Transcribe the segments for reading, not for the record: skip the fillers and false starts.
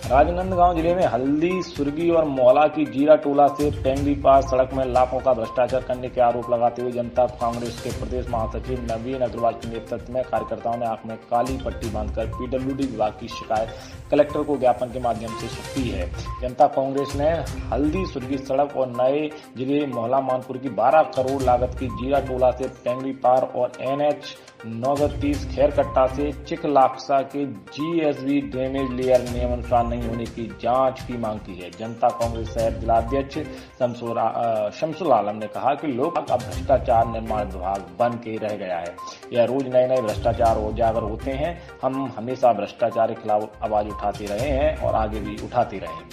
राजनांदगांव जिले में हल्दी, सुरगी और मोहला की जीरा टोला से टेंगरी पार सड़क में लाखों का भ्रष्टाचार करने के आरोप लगाते हुए जनता कांग्रेस के प्रदेश महासचिव नवीन अग्रवाल के नेतृत्व में कार्यकर्ताओं ने आंख में काली पट्टी बांधकर पीडब्ल्यूडी विभाग की शिकायत कलेक्टर को ज्ञापन के माध्यम से सौंपी है। जनता कांग्रेस ने हल्दी सुरगी सड़क और नए जिले मोहला मानपुर की 12 करोड़ लागत की जीरा टोला से टेंगरी पार और NH 930 खैरकट्टा से चिकलाक्सा के GSB ड्रेनेज लेयर नियमानुसार नहीं होने की जांच की मांग की है। जनता कांग्रेस शहर जिलाध्यक्ष शमसुल आलम ने कहा कि लोग अब भ्रष्टाचार निर्माण विभाग बन के रह गया है। यह रोज नए नए भ्रष्टाचार उजागर होते हैं। हम हमेशा भ्रष्टाचार के खिलाफ आवाज उठाते रहे हैं और आगे भी उठाते रहेंगे।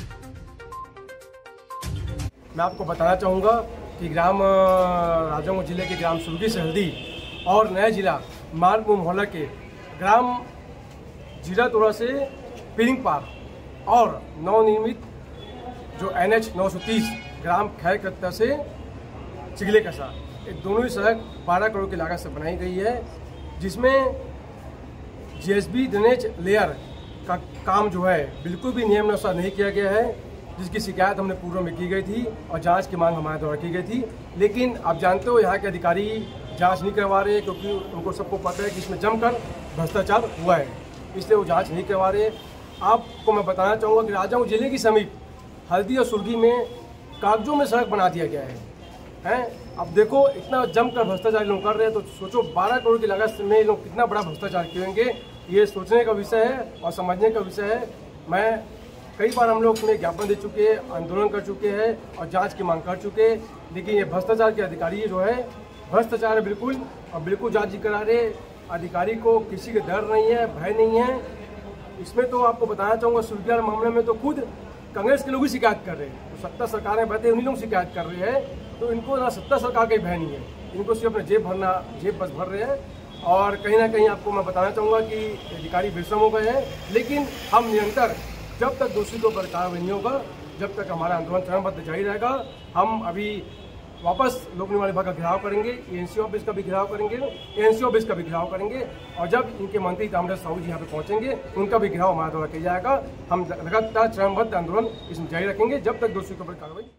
मैं आपको बताना चाहूँगा कि ग्राम राजौंग जिले के ग्राम सुरगी से हल्दी और नया जिला मानपुर मोहल्ला के ग्राम जीरा टोला से पिरिंग पार और नवनिर्मित जो NH 930 ग्राम खैरकट्टा से चिगले कसा, ये दोनों ही सड़क 12 करोड़ की लागत से बनाई गई है, जिसमें GSB ड्रेनेज लेयर का काम जो है बिल्कुल भी नियमानुसार नहीं किया गया है, जिसकी शिकायत हमने पूर्व में की गई थी और जांच की मांग हमारे द्वारा की गई थी। लेकिन आप जानते हो यहाँ के अधिकारी जांच नहीं करवा रहे, क्योंकि उनको सबको पता है कि इसमें जमकर भ्रष्टाचार हुआ है, इसलिए वो जांच नहीं करवा रहे। आपको मैं बताना चाहूँगा कि राजौंग जिले की समीप हल्दी और सुरगी में कागजों में सड़क बना दिया गया है। अब देखो इतना जमकर भ्रष्टाचार लोग कर रहे हैं, तो सोचो 12 करोड़ की लागत में लोग कितना बड़ा भ्रष्टाचार करेंगे। ये सोचने का विषय है और समझने का विषय है। मैं कई बार हम लोग उसमें ज्ञापन दे चुके हैं, आंदोलन कर चुके हैं और जांच की मांग कर चुके हैं, लेकिन ये भ्रष्टाचार के अधिकारी जो है भ्रष्टाचार है बिल्कुल, और बिल्कुल जांच करा रहे। अधिकारी को किसी के डर नहीं है, भय नहीं है। इसमें तो आपको बताना चाहूँगा सुरगी मामले में तो खुद कांग्रेस के लोग ही शिकायत कर रहे हैं, तो सत्ता सरकार में बैठे उन्हीं लोग शिकायत कर रहे हैं। तो इनको ना सत्ता सरकार का भय नहीं है, इनको सिर्फ अपना जेब बस भर रहे हैं। और कहीं ना कहीं आपको मैं बताना चाहूँगा कि अधिकारी बेशर्म हो गए हैं, लेकिन हम निरंतर जब तक दोषी को कार्रवाई नहीं होगा, जब तक हमारा आंदोलन चरणबद्ध जारी रहेगा। हम अभी वापस लोक निर्माण विभाग का घेराव करेंगे, ANC ऑफिस का भी घेराव करेंगे, ANC ऑफिस का भी घेराव करेंगे, और जब इनके मंत्री ताम्रध्वज साहू जी यहाँ पे पहुँचेंगे उनका भी घेराव हमारे द्वारा किया जाएगा। हम लगातार चरणबद्ध आंदोलन इसमें जारी रखेंगे जब तक दोषी को कार्रवाई